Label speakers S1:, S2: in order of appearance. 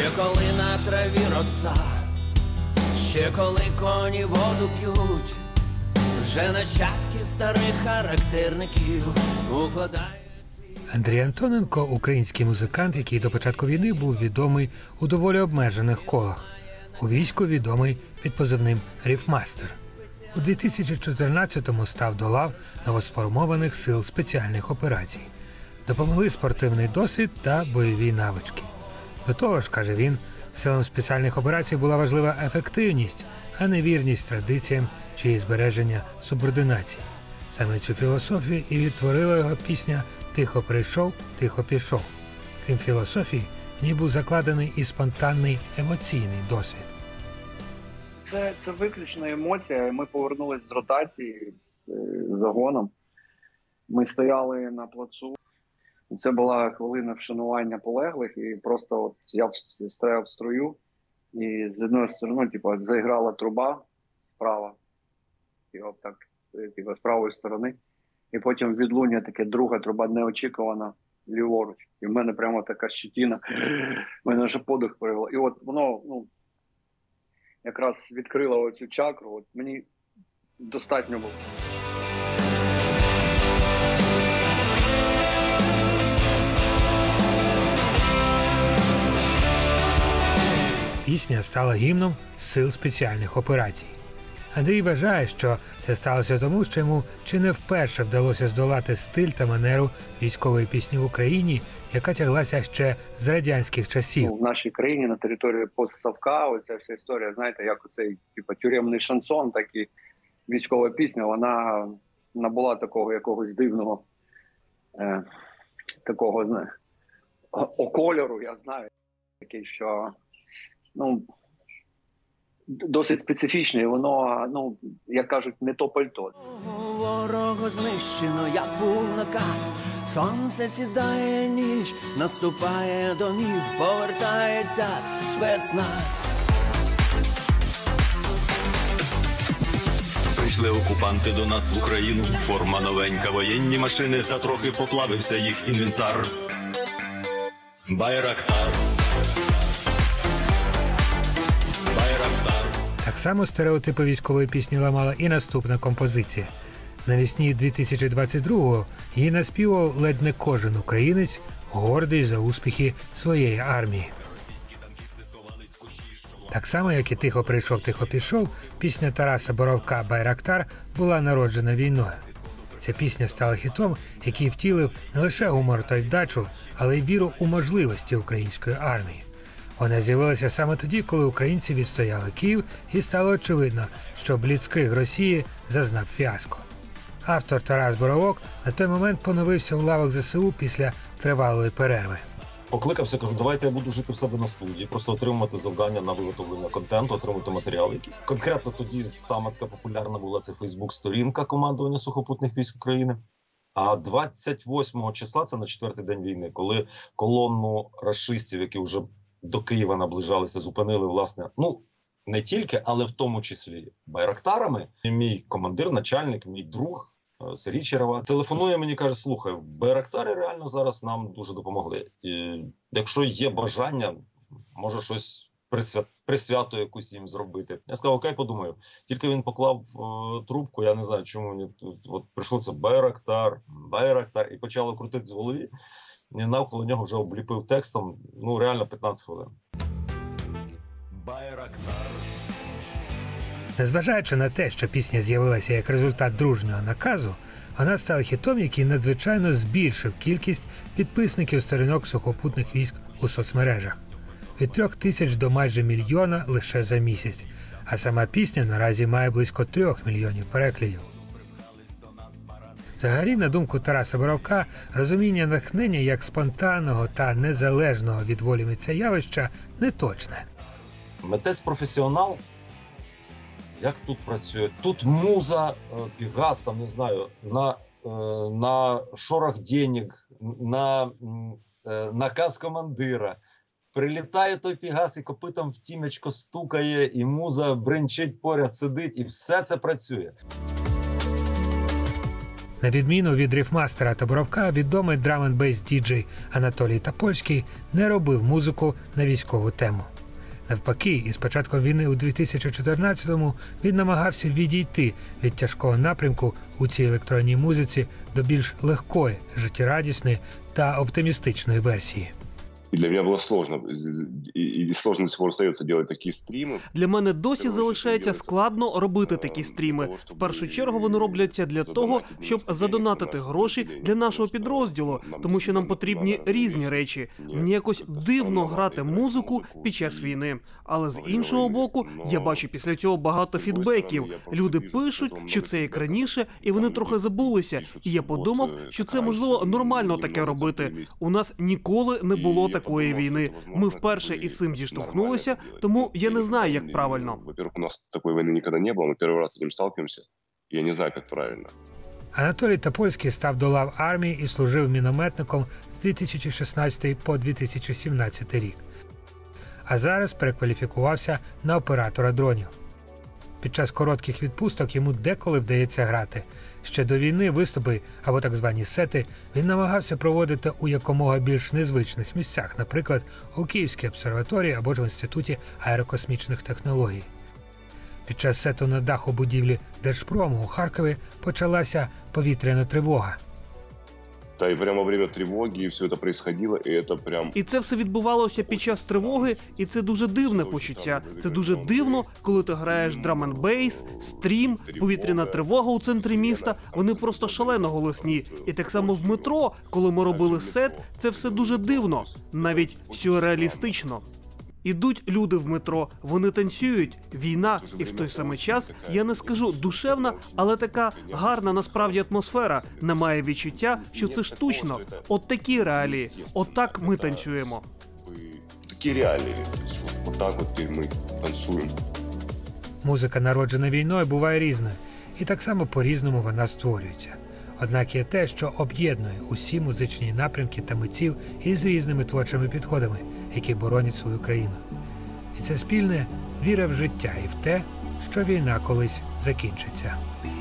S1: коли на траві роса, ще коли коні воду п'ють, вже нащадки старих характерників укладають.
S2: Андрій Антоненко – український музикант, який до початку війни був відомий у доволі обмежених колах. У війську відомий під позивним «Рифмастер». У 2014-му став до лав новосформованих сил спеціальних операцій. Допомогли спортивний досвід та бойові навички. До того ж, каже він, силам спеціальних операцій була важлива ефективність, а не вірність традиціям чи збереження субординації. Саме цю філософію і відтворила його пісня «Тихо прийшов, тихо пішов». Крім філософії, в ній був закладений і спонтанний емоційний досвід.
S3: Це виключна емоція. Ми повернулись з ротації, з загоном. Ми стояли на плацу. Це була хвилина вшанування полеглих, і просто от я стояв в строю, і з одної сторони, заіграла труба справа, з правої сторони, і потім відлуння таке, друга труба неочікувана, ліворуч. І в мене прямо така щетина, в мене вже подих перевело. І от воно, якраз відкрило оцю чакру, от мені достатньо було.
S2: Пісня стала гімном сил спеціальних операцій. Андрій вважає, що це сталося тому, що йому чи не вперше вдалося здолати стиль та манеру військової пісні в Україні, яка тяглася ще з радянських часів.
S3: В нашій країні на території постсовка оця вся історія, знаєте, як оцей тюремний шансон, так і військова пісня, вона набула такого якогось дивного, такого окольору, я знаю, такий, що досить специфічне, і воно, як кажуть, не то пальто.
S1: Ворога знищено, як був наказ. Сонце сідає, ніч наступає, домів повертається спецназ.
S4: Прийшли окупанти до нас в Україну, форма новенька, воєнні машини, та трохи поплавився їх інвентар. Байрактар.
S2: Так само стереотипи військової пісні ламала і наступна композиція. Навесні 2022-го її наспівав ледь не кожен українець, гордий за успіхи своєї армії. Так само, як і «Тихо прийшов, тихо пішов», пісня Тараса Боровка «Байрактар» була народжена війною. Ця пісня стала хітом, який втілив не лише гумор та вдачу, але й віру у можливості української армії. Вона з'явилася саме тоді, коли українці відстояли Київ, і стало очевидно, що бліцкриг Росії зазнав фіаско. Автор Тарас Боровок на той момент поновився у лавах ЗСУ після тривалої перерви.
S5: Покликався, кажу, давайте я буду жити в себе на студії, просто отримувати завдання на виготовлення контенту, отримати матеріали якісь. Конкретно тоді саме така популярна була це Фейсбук-сторінка командування Сухопутних військ України. А 28 числа, це на 4-й день війни, коли колонну рашистів, які вже до Києва наближалися, зупинили, власне, не тільки, але в тому числі байрактарами. Мій командир, начальник, мій друг Сергій Черева телефонує мені, каже, слухай, байрактари реально зараз нам дуже допомогли. І якщо є бажання, може щось присвяту якусь їм зробити. Я сказав, окей, подумаю. Тільки він поклав трубку, я не знаю, чому мені тут прийшло це байрактар, і почало крутитись в голові. І навколо нього вже обліпив текстом, реально 15 хвилин.
S2: Незважаючи на те, що пісня з'явилася як результат дружнього наказу, вона стала хітом, який надзвичайно збільшив кількість підписників сторінок сухопутних військ у соцмережах. Від 3000 до майже 1 мільйона лише за місяць. А сама пісня наразі має близько 3 мільйонів переглядів. Взагалі, на думку Тараса Боровка, розуміння натхнення як спонтанного та незалежного від волі митця явища неточне.
S5: Митець-професіонал, як тут працює? Тут муза, Пегас, не знаю, на шорох денег, на наказ командира. Прилітає той Пегас і копитом в тімечко стукає, і муза бринчить поряд, сидить, і все це працює.
S2: На відміну від рифмастера та Боровка, відомий драм-н-бейс діджей Анатолій Топольський не робив музику на військову тему. Навпаки, із початком війни у 2014-му він намагався відійти від тяжкого напрямку у цій електронній музиці до більш легкої, життєрадісної та оптимістичної версії.
S6: І для мене було складно, і складно до сих пор залишається робити такі стріми.
S7: Для мене досі залишається складно робити такі стріми. В першу чергу вони робляться для того, щоб задонатити гроші для нашого підрозділу, тому що нам потрібні різні речі. Мені якось дивно грати музику під час війни. Але з іншого боку, я бачу після цього багато фідбеків. Люди пишуть, що це як раніше, і вони трохи забулися. І я подумав, що це, можливо, нормально таке робити. У нас ніколи не було такої війни. Ми вперше із цим зіштовхнулися, тому я не знаю, як правильно.
S6: Во-первых, у нас такої війни ніколи не було, ми перший раз з цим сталкиваємося, і я не знаю, як правильно.
S2: Анатолій Топольський став до лав армії і служив мінометником з 2016 по 2017 рік. А зараз перекваліфікувався на оператора дронів. Під час коротких відпусток йому деколи вдається грати. Ще до війни виступи, або так звані сети, він намагався проводити у якомога більш незвичних місцях, наприклад, у Київській обсерваторії або ж в Інституті аерокосмічних технологій. Під час сету на даху будівлі Держпрому у Харкові почалася повітряна тривога.
S6: Та і прямо во время тривоги все це происходило, і це прям...
S7: І це все відбувалося під час тривоги, і це дуже дивне почуття. Це дуже дивно, коли ти граєш драм-н-бейс, стрім, повітряна тривога у центрі міста, вони просто шалено голосні. І так само в метро, коли ми робили сет, це все дуже дивно, навіть сюрреалістично. Ідуть люди в метро, вони танцюють, війна, і в той самий час, я не скажу душевна, але така гарна насправді атмосфера. Немає відчуття, що це штучно. От такі реалії, от так ми танцюємо.
S6: Такі реалії, от так от і ми танцюємо.
S2: Музика, народжена війною, буває різною, і так само по-різному вона створюється. Однак є те, що об'єднує усі музичні напрямки та митців із різними творчими підходами, які боронять свою країну. І це спільне віра в життя і в те, що війна колись закінчиться.